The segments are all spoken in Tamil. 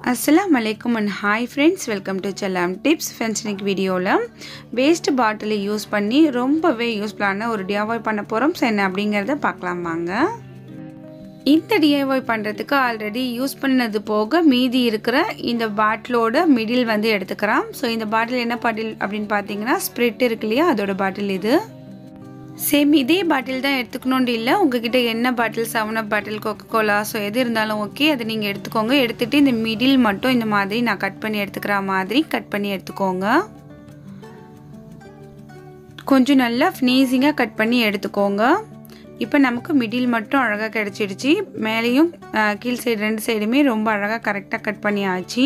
Assalamualaikum and hi friends, welcome to Chellam Tips. Friends, இன்னைக்கு வீடியோல வேஸ்ட் பாட்டில் யூஸ் பண்ணி ரொம்பவே யூஸ்ஃபுல்லான ஒரு DIY பண்ண போறோம். என்ன அப்படிங்கறத பார்க்கலாம் வாங்க. இந்த DIY பண்றதுக்கு ஆல்ரெடி யூஸ் பண்ணது போக மீதி இருக்கிற இந்த பாட்டிலோட மிடில் வந்து எடுத்துக்கறோம். சோ இந்த பாட்டில் என்ன பாட்டில் அப்படினு பாத்தீங்கன்னா ஸ்பிரிட் இருக்குலையா அதோட பாட்டில் இது. சேம் இதே பாட்டில் தான் எடுத்துக்கணும்னு இல்ல உங்ககிட்ட என்ன பாட்டில் 7up பாட்டில் கோகோகோலா சோ எது இருந்தாலும் ஓகே அது நீங்க எடுத்துக்கோங்க எடுத்துட்டு இந்த மிடில் மட்டும் இந்த மாதிரி நான் கட் பண்ணி எடுத்துக்கற மாதிரி கட் பண்ணி எடுத்துக்கோங்க கொஞ்சம் நல்லா ஃபினிஷிங்கா கட் பண்ணி எடுத்துக்கோங்க இப்போ நமக்கு மிடில் மட்டும் அழகா கிடைச்சிடுச்சு மேலேயும் கீழ் சைடு ரெண்டு சைடுமே ரொம்ப அழகா கரெக்ட்டா கட் பண்ணியாச்சு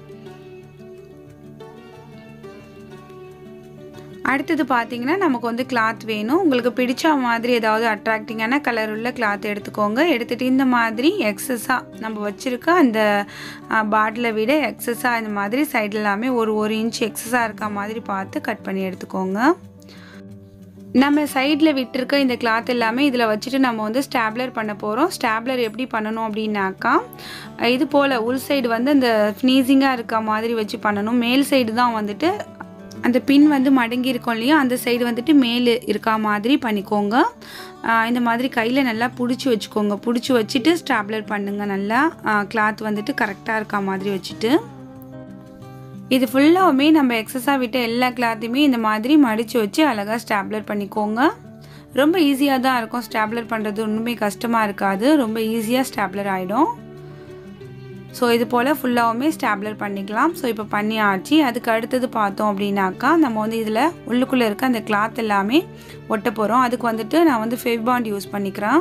அடுத்து பாத்தீங்கன்னா நமக்கு வந்து கிளாத் வேணும் உங்களுக்கு பிடிச்ச மாதிரி ஏதாவது அட்ராக்டிங்கான கலர் உள்ள கிளாத் எடுத்துக்கோங்க எடுத்துட்டு இந்த மாதிரி எக்ஸஸா நம்ம வச்சிருக்க அந்த பாட்டிலை விட எக்ஸஸா இந்த மாதிரி சைடுல எல்லாமே ஒரு இன்ச் எக்ஸஸா இருக்க மாதிரி பார்த்து கட் பண்ணி எடுத்துக்கோங்க நம்ம சைடுல விட்டிருக்க இந்த கிளாத் எல்லாமே இதல வச்சிட்டு நம்ம வந்து ஸ்டாப்லர் பண்ண போறோம் ஸ்டாப்லர் எப்படி பண்ணனும் அப்படினாக்கா இது போல உள் சைடு வந்து அந்த ஃபினிஷிங்கா இருக்க மாதிரி வச்சு பண்ணனும் மேல் சைடு தான் வந்துட்டு அந்த பின் வந்து மடங்கி இருக்கும் இல்லையா அந்த சைடு வந்துட்டு மேலே இருக்க மாதிரி பண்ணிக்கோங்க இந்த மாதிரி கையில நல்லா புடிச்சு வெச்சுக்கோங்க புடிச்சு வச்சிட்டு ஸ்டாப்லர் பண்ணுங்க நல்லா கிளாத் வந்துட்டு கரெக்ட்டா இருக்க மாதிரி வச்சிட்டு இது ஃபுல்லாவே நம்ம எக்ஸஸா விட்ட எல்லா கிளாத்தையுமே இந்த மாதிரி மடிச்சு வச்சு அழகா ஸ்டாப்லர் பண்ணிக்கோங்க ரொம்ப ஈஸியா தான் இருக்கும் ஸ்டாப்லர் பண்றது ஒண்ணுமே கஷ்டமா இருக்காது ரொம்ப ஈஸியா ஸ்டாப்லர் ஆயிடும் சோ இது போல ஃபுல்லாவே ஸ்டாப்லர் பண்ணிக்கலாம் சோ இப்போ பண்ணியாச்சு அதுக்கு அடுத்து பார்த்தோம் அப்படினாக்கா நம்ம வந்து இதுல உள்ளுக்குள்ள இருக்க அந்த கிளாத் எல்லாமே ஒட்ட போறோம் அதுக்கு வந்துட்டு நான் வந்து ஃபெவி பாண்ட் யூஸ் பண்ணிக்கிறேன்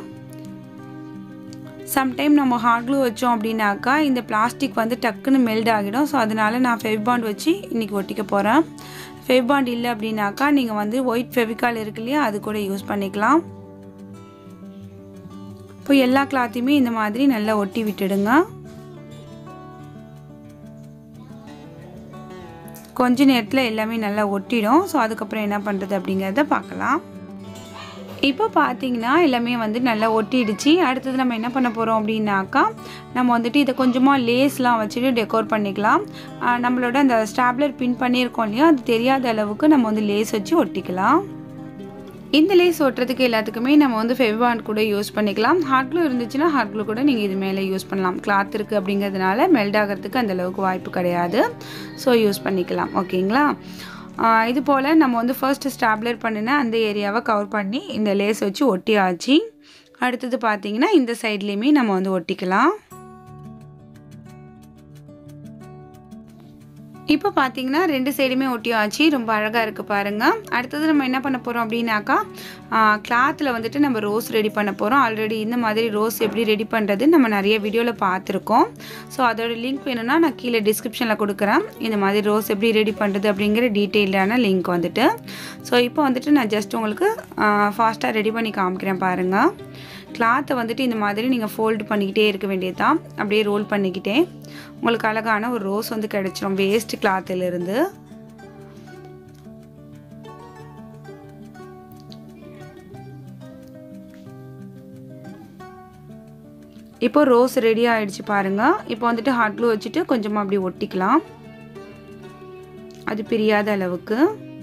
சம் டைம் நம்ம ஹாட் க்ளூ வச்சோம் அப்படினாக்கா இந்த பிளாஸ்டிக் வந்து டக்குன்னு மெல்ட் ஆகிடும் சோ அதனால நான் ஃபெவி பாண்ட் வச்சு இன்னைக்கு ஒட்டிக்க போறேன் ஃபெவி பாண்ட் இல்ல அப்படினாக்கா நீங்க வந்து ஒயிட் ஃபெவிகால் இருக்குலையா அது கூட யூஸ் பண்ணிக்கலாம் இப்போ எல்லா கிளாத்தையுமே இந்த மாதிரி நல்லா ஒட்டி விட்டுடுங்க கொஞ்ச நேரத்துல எல்லாமே நல்லா ஒட்டிடும் சோ அதுக்கு அப்புறம் என்ன பண்றது அப்படிங்கறத பார்க்கலாம் இப்போ பாத்தீங்கன்னா எல்லாமே வந்து நல்லா ஒட்டிடுச்சு அடுத்து நம்ம என்ன பண்ண போறோம் அப்படினாக்கா நம்ம வந்துட்டு இத கொஞ்சமா லேஸ்லாம் வச்சிட்டு டெக்கோர் பண்ணிக்கலாம் நம்மளோட அந்த ஸ்டாப்லர் பின் பண்ணியிருக்கோம் இல்லையா அது தெரியாத அளவுக்கு நம்ம வந்து லேஸ் வச்சு ஒட்டிக்கலாம் இந்த லேஸ் ஒட்றதுக்கு எல்லாத்துக்குமே நம்ம வந்து ஃபெவி பாண்ட் கூட யூஸ் பண்ணிக்கலாம் ஹாட் க்ளூ இருந்துச்சுனா ஹாட் க்ளூ கூட நீங்க இது மேல யூஸ் பண்ணலாம் கிளாத் இருக்கு அப்படிங்கிறதுனால மெல்ட் ஆகிறதுக்கு அந்த அளவுக்கு வாய்ப்பு கிடையாது சோ யூஸ் பண்ணிக்கலாம் ஓகேங்களா இது போல நம்ம வந்து ஃபர்ஸ்ட் ஸ்டாப்லர் பண்ணின அந்த ஏரியாவை கவர் பண்ணி இந்த லேஸ் வச்சு ஒட்டியாச்சு அடுத்து பாத்தீங்கன்னா இந்த சைடுலயுமே நம்ம வந்து ஒட்டிக்கலாம் இப்போ பாத்தீங்கன்னா ரெண்டு சைடுமே ஒட்டியாச்சு ரொம்ப அழகா இருக்கு பாருங்க அடுத்து நம்ம என்ன பண்ண போறோம் அப்படினாக்கா கிளாத்ல வந்துட்டு நம்ம ரோஸ் ரெடி பண்ண போறோம் ஆல்ரெடி இந்த மாதிரி ரோஸ் எப்படி ரெடி பண்றது நம்ம நிறைய வீடியோல பாத்துறோம் சோ அதோட லிங்க் வேணும்னா நான் கீழ டிஸ்கிரிப்ஷன்ல கொடுக்கிறேன் இந்த மாதிரி ரோஸ் எப்படி ரெடி பண்றது அப்படிங்கற டீடைலான லிங்க் வந்துட்டு சோ இப்போ வந்துட்டு நான் ஜஸ்ட் உங்களுக்கு ஃபாஸ்டா ரெடி பண்ணி காமிக்கிறேன் பாருங்க கிளாத்தை வந்துட்டு இந்த மாதிரி நீங்க ஃபோல்ட் பண்ணிக்கிட்டே இருக்க வேண்டியதுதான் அப்படியே ரோல் பண்ணிக்கிட்டே உங்களுக்கு அழகான ஒரு ரோஸ் வந்து கிடைச்சிரும் வேஸ்ட் கிளாத்ல இருந்து இப்போ ரோஸ் ரெடி ஆயிடுச்சு பாருங்க இப்போ வந்துட்டு ஹாட் க்ளூ வச்சிட்டு கொஞ்சமா அப்படியே ஒட்டிக்கலாம் அது பிரியாத அளவுக்கு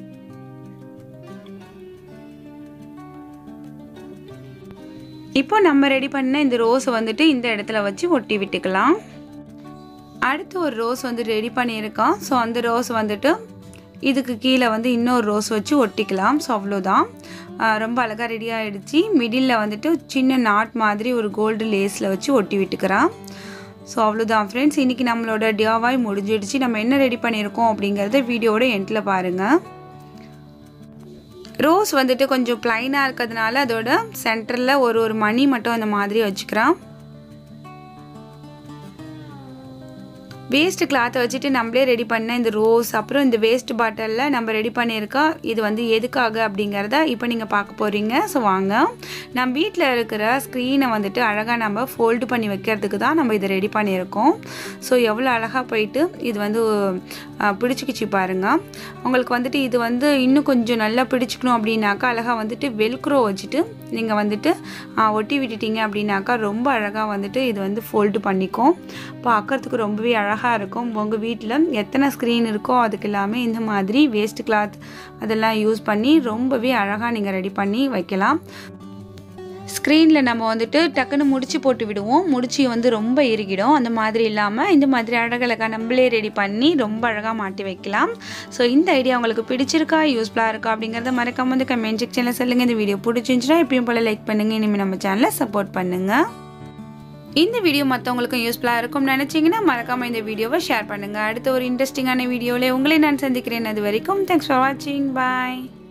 இப்போ நம்ம ரெடி பண்ண இந்த ரோஸ் வந்துட்டு இந்த இடத்துல வச்சு ஒட்டி விட்டுக்கலாம் அடுத்து ஒரு ரோஸ் வந்து ரெடி பண்ணியிருக்கோம் சோ அந்த ரோஸ் வந்துட்டு இதுக்கு கீழ வந்து இன்னொரு ரோஸ் வச்சு ஒட்டிக்கலாம் சோ அவ்வளவுதான் ரொம்ப அழகா ரெடி ஆயிடுச்சு மிடில்ல வந்துட்டு சின்ன நாட் மாதிரி ஒரு கோல்ட் லேஸ்ல வச்சு ஒட்டி விட்டுக்கறேன் சோ அவ்வளவுதான் फ्रेंड्स இன்னைக்கு நம்மளோட DIY முடிஞ்சிடுச்சு நம்ம என்ன ரெடி பண்ணிருக்கோம் அப்படிங்கறத வீடியோவோட எண்ட்ல பாருங்க ரோஸ் வந்துட்டு கொஞ்சம் ப்ளைனா இருக்கிறதுனால அதோட சென்டர்ல ஒரு மணி மட்டும் அந்த மாதிரி வச்சுக்கறேன் வேஸ்ட் கிளாத் வச்சிட்டு நம்மளே ரெடி பண்ண இந்த ரோஸ் அப்புறம் இந்த வேஸ்ட் பாட்டில்ல நம்ம ரெடி பண்ணிருக்க இது வந்து எதுக்காக அப்படிங்கறத இப்போ நீங்க பார்க்க போறீங்க சோ வாங்க நம்ம வீட்ல இருக்கிற ஸ்கிரீனை வந்துட்டு அழகா நம்ம ஃபோல்ட் பண்ணி வைக்கிறதுக்கு தான் நம்ம இத ரெடி பண்ணியிருக்கோம் சோ எவ்வளவு அழகா போயிட்டு இது வந்து பிடிச்சிக்கிச்சு பாருங்க உங்களுக்கு வந்துட்டு இது வந்து இன்னும் கொஞ்சம் நல்லா பிடிச்சிக்கணும் அப்படினாக்கா அழகா வந்துட்டு வெல்க்ரோ வச்சிட்டு நீங்க வந்துட்டு ஒட்டி விட்டுட்டீங்க அப்படினாக்கா ரொம்ப அழகா வந்துட்டு இது வந்து ஃபோல்ட் பண்ணிக்கும் பார்க்கிறதுக்கு ரொம்பவே அழகா அழகாக இருக்கும். உங்கள் வீட்டில் எத்தனை ஸ்க்ரீன் இருக்கோ அதுக்கு எல்லாமே இந்த மாதிரி வேஸ்ட் கிளாத் அதெல்லாம் யூஸ் பண்ணி ரொம்பவே அழகாக நீங்கள் ரெடி பண்ணி வைக்கலாம். ஸ்க்ரீனில் நம்ம வந்துட்டு டக்குன்னு முடிச்சு போட்டு விடுவோம், முடிச்சு வந்து ரொம்ப இறுகிடும். அந்த மாதிரி இல்லாமல் இந்த மாதிரி அழகழகாக நம்மளே ரெடி பண்ணி ரொம்ப அழகாக மாட்டி வைக்கலாம். ஸோ இந்த ஐடியா உங்களுக்கு பிடிச்சிருக்கா, யூஸ்ஃபுல்லாக இருக்கா அப்படிங்கிறத மறக்காம வந்து கமெண்ட் செக்ஷனில் சொல்லுங்கள். இந்த வீடியோ பிடிச்சிருந்துச்சுன்னா எப்பயும் போல் லைக் பண்ணுங்கள். இனிமேல் நம்ம சேனலை சப்போர்ட் பண்ணுங்கள். இந்த வீடியோ மற்றவங்களுக்கும் யூஸ்ஃபுல்லாக இருக்கும்னு நினச்சிங்கன்னா மறக்காமல் இந்த வீடியோவை ஷேர் பண்ணுங்கள். அடுத்த ஒரு இன்ட்ரெஸ்டிங்கான வீடியோவில் உங்களை நான் சந்திக்கிறேன். அது வரைக்கும் தேங்க்ஸ் ஃபார் வாட்சிங். பாய்.